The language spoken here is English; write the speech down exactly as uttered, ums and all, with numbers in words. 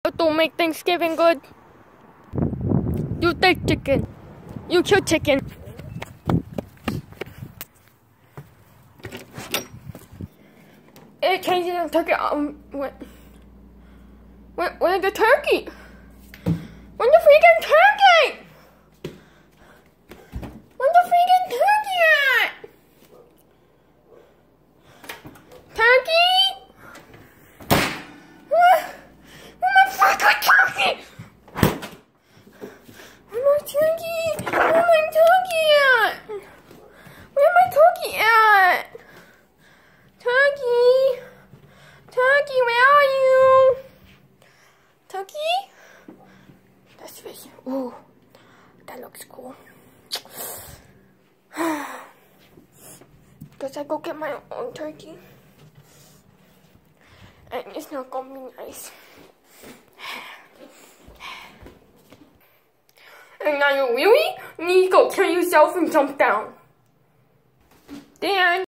But don't make Thanksgiving good. You take chicken. You kill chicken. It changes in turkey. Um, what? Where, where's the turkey? Where's the freaking turkey? Where's the freaking turkey at? Turkey? Where, where's my freaking turkey? Where's my turkey? Where's my turkey at? Where's my turkey at? Turkey? Turkey, where are you? Turkey? That's fish. Ooh, that looks cool. Guess I go get my own turkey. And it's not gonna be nice. And now you really need to go kill yourself and jump down. Dan.